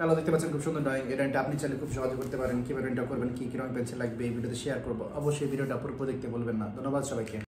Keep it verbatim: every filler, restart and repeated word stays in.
কালো দেখতে পাচ্ছেন খুব সুন্দর ড্রয়িং। এই ড্রয়িংটা আপনি চাইলে খুব সহজে করতে পারেন। কীভাবে ড্রয়িংটা করবেন, কী কী রং পেন্সিল লাগবে এই ভিডিওতে শেয়ার করবো। অবশ্যই ভিডিওটা পুরো দেখতে বলবেন না। ধন্যবাদ সবাইকে।